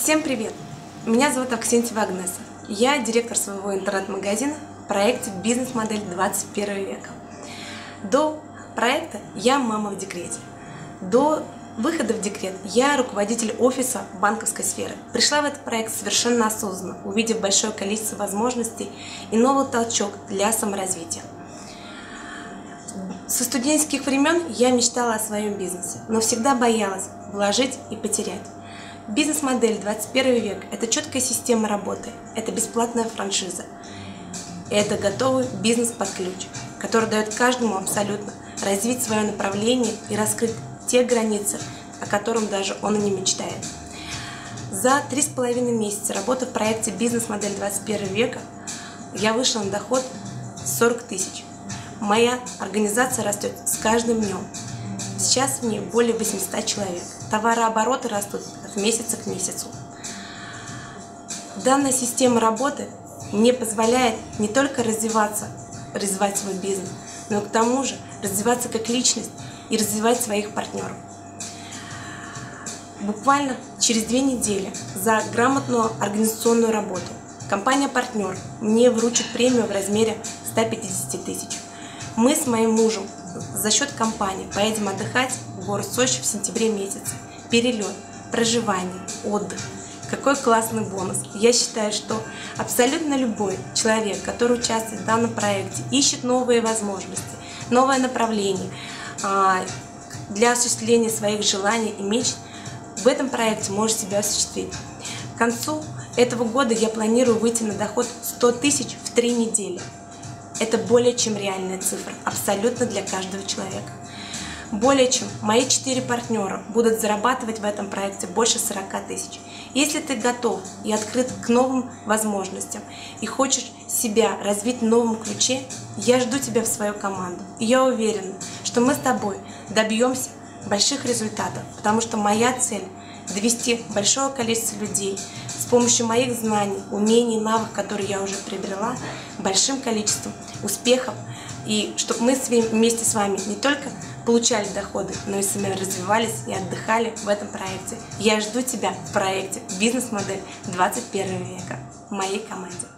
Всем привет! Меня зовут Аксентьева Агнеса. Я директор своего интернет-магазина в проекте «Бизнес-модель 21 века». До проекта я мама в декрете. До выхода в декрет я руководитель офиса банковской сферы. Пришла в этот проект совершенно осознанно, увидев большое количество возможностей и новый толчок для саморазвития. Со студенческих времен я мечтала о своем бизнесе, но всегда боялась вложить и потерять. Бизнес-модель 21 век – это четкая система работы, это бесплатная франшиза, это готовый бизнес под ключ, который дает каждому абсолютно развить свое направление и раскрыть те границы, о которых даже он и не мечтает. За 3,5 месяца работы в проекте «Бизнес-модель 21 века» я вышла на доход 40 тысяч. Моя организация растет с каждым днем. Сейчас в ней более 800 человек. Товарообороты растут от месяца к месяцу. Данная система работы мне позволяет не только развивать свой бизнес, но и к тому же развиваться как личность и развивать своих партнеров. Буквально через 2 недели за грамотную организационную работу компания-партнер мне вручит премию в размере 150 тысяч. Мы с моим мужем за счет компании поедем отдыхать в город Сочи в сентябре месяце. Перелет, проживание, отдых. Какой классный бонус. Я считаю, что абсолютно любой человек, который участвует в данном проекте, ищет новые возможности, новое направление для осуществления своих желаний и мечт, в этом проекте может себя осуществить. К концу этого года я планирую выйти на доход 100 тысяч в 3 недели. Это более чем реальная цифра, абсолютно для каждого человека. Более чем мои 4 партнера будут зарабатывать в этом проекте больше 40 тысяч. Если ты готов и открыт к новым возможностям и хочешь себя развить в новом ключе, я жду тебя в свою команду. И я уверена, что мы с тобой добьемся больших результатов, потому что моя цель – довести большое количество людей с помощью моих знаний, умений, навыков, которые я уже приобрела, большим количеством успехов, и чтобы мы вместе с вами не только получали доходы, но и сами развивались и отдыхали в этом проекте. Я жду тебя в проекте «Бизнес-модель 21 века» в моей команде.